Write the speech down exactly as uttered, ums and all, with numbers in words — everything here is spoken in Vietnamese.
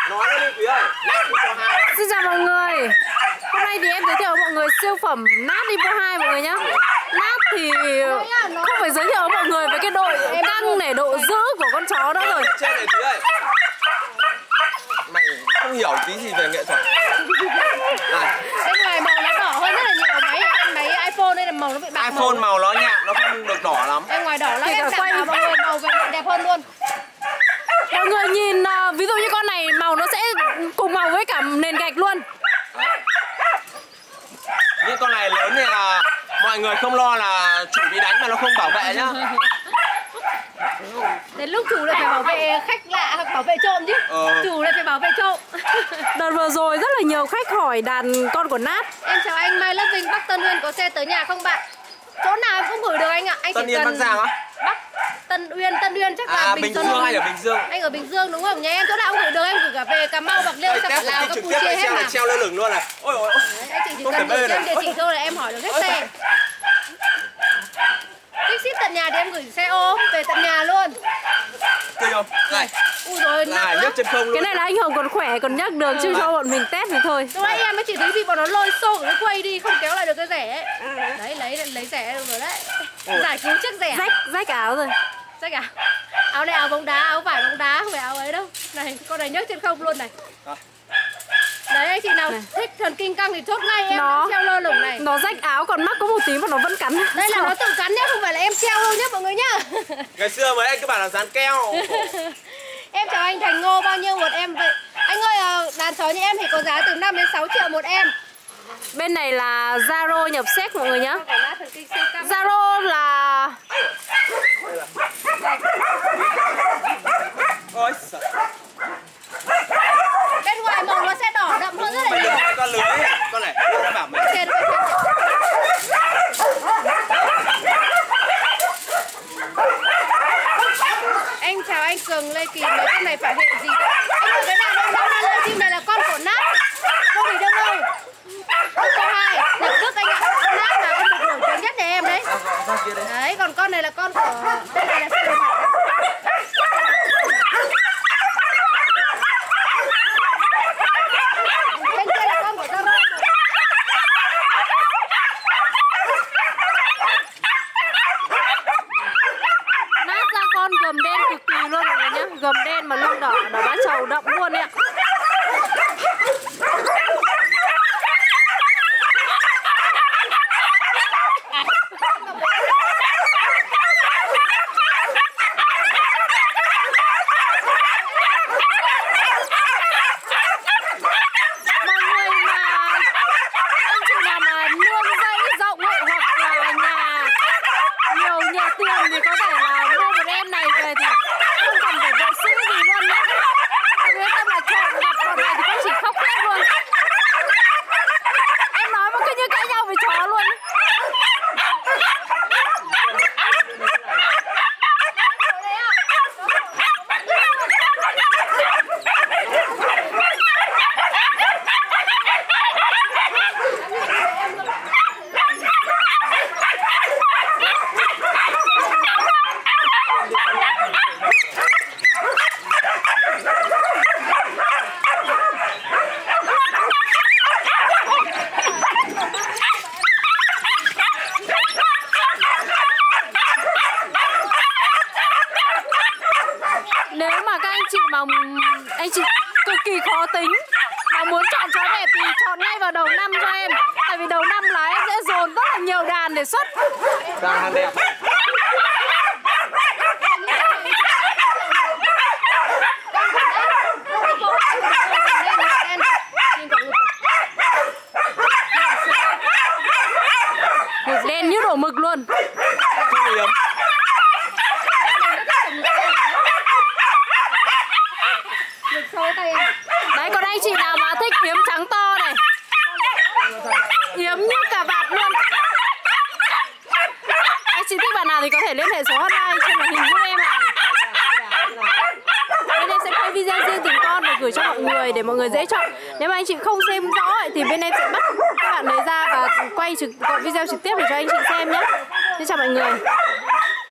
Nói nó đi Quý ơi. Xin chào mọi người. Hôm nay thì em giới thiệu với mọi người siêu phẩm nát Lipo hai mọi người nhá. Nát thì không phải giới thiệu với mọi người về cái độ căng này, độ giữ của con chó đó rồi. Trên này Quý ơi. Mày không hiểu tí gì về nghệ thuật. À. Bên ngoài màu nó đỏ hơn rất là nhiều. Máy máy iPhone đây là màu nó bị bạc. iPhone màu, màu nó nhạt, nó không được đỏ lắm. Bên ngoài đỏ lắm, em quay mọi người màu về đẹp hơn luôn. Mọi người nhìn uh, ví dụ như con này màu nó sẽ cùng màu với cả nền gạch luôn. Những con này lớn thì là mọi người không lo là chủ bị đánh mà nó không bảo vệ nhá. Đến lúc chủ lại phải bảo vệ khách lạ hoặc bảo vệ trộm chứ. ờ. Chủ lại phải bảo vệ trộm. Đợt vừa rồi rất là nhiều khách hỏi đàn con của Nát. Em chào anh Mai Lớp Vinh, Bắc Tân Uyên có xe tới nhà không bạn? Chỗ nào em cũng gửi được anh ạ. Anh Tân chỉ Yên cần Bắc Giang á? Bắc Tân Uyên, Tân Uyên chắc là à, Bình, Bình Dương. Dương hay ở Bình Dương? Anh ở Bình Dương đúng không? Nhà em chỗ nào cũng gửi được, em gửi cả về Cà Mau, Bạc Liêu, sang cả Lào, Campuchia hết mà. Treo lơ lửng luôn này. Ôi ôi. Anh chị chỉ cần gửi cho em địa chỉ thôi là em hỏi được hết xe. Thích ship tận nhà thì em gửi xe ô về tận nhà luôn. Tươi không? Này. Ui rồi, này nhấc chân không luôn. Cái này là anh Hồng còn khỏe còn nhắc được, chứ cho bọn mình test thì thôi. Lúc nãy em mới chỉ thấy bị bọn nó lôi xô cái quay đi, không kéo lại được cái rẻ ấy. Đấy, lấy lấy rẻ được rồi đấy. Giải cứu chiếc rẻ. Rách rách áo rồi. Rách à? Áo này áo bóng đá, áo vải bóng đá, không phải áo ấy đâu. Này, con này nhấc trên không luôn này. Đấy, anh chị nào này. Thích thần kinh căng thì chốt ngay em nó, treo lơ lửng này. Nó rách áo còn mắc có một tí mà nó vẫn cắn. Đây là nó tự cắn nhá, không phải là em treo đâu nhá mọi người nhá. Ngày xưa mấy anh cứ bảo là dán keo. Em chào anh Thành Ngô, bao nhiêu một em vậy? Anh ơi, đàn chó như em thì có giá từ năm đến sáu triệu một em. Bên này là Zaro nhập xét mọi người nhá. Zaro là Ôi sợ. Bên ngoài màu nó sẽ đỏ đậm hơn rất là nhiều. Con lưới, con này, nó bảo mình. Trên, trên, anh chào anh Cường Lê Kỳ, mấy con này phải hệ gì vậy? Anh ơi, cái nào đâu đâu đâu chim này là con của Nát. Vô Bình Đông ơi. Câu hai, Nhật Đức anh ạ. Con Nát là con được nổi tiếng nhất nhà em đấy. Đấy, còn con này là con của đây này là con của bên kia là con của Zaro. Nát ra con gầm đen cực kỳ luôn mọi người nhá. Gầm đen mà lông đỏ, đỏ bá trầu đậm luôn đấy ạ. Thì có thể là mua một em này về thì không cần phải vệ sinh gì luôn nhé. Nếu tâm là chọn gặp con này thì cũng chỉ khóc hết luôn. Em nói mà cứ như cãi nhau với chó luôn. Nếu mà các anh chị mà anh chị cực kỳ khó tính mà muốn chọn chó đẹp thì chọn ngay vào đầu năm cho em. Tại vì đầu năm là em sẽ dồn rất là nhiều đàn để xuất. Đàn hàng đẹp. Mực đen như đổ mực luôn. Không hiếm. Đấy, còn anh chị nào mà thích yếm trắng to này, yếm như cả vạt luôn. Anh chị thích bạn nào thì có thể liên hệ số hotline trên màn hình giúp em ạ. Bên em sẽ quay video riêng từng con để gửi cho mọi người để mọi người dễ chọn. Nếu mà anh chị không xem rõ thì bên em sẽ bắt các bạn lấy ra và quay trực gọi video trực tiếp để cho anh chị xem nhé. Xin chào mọi người.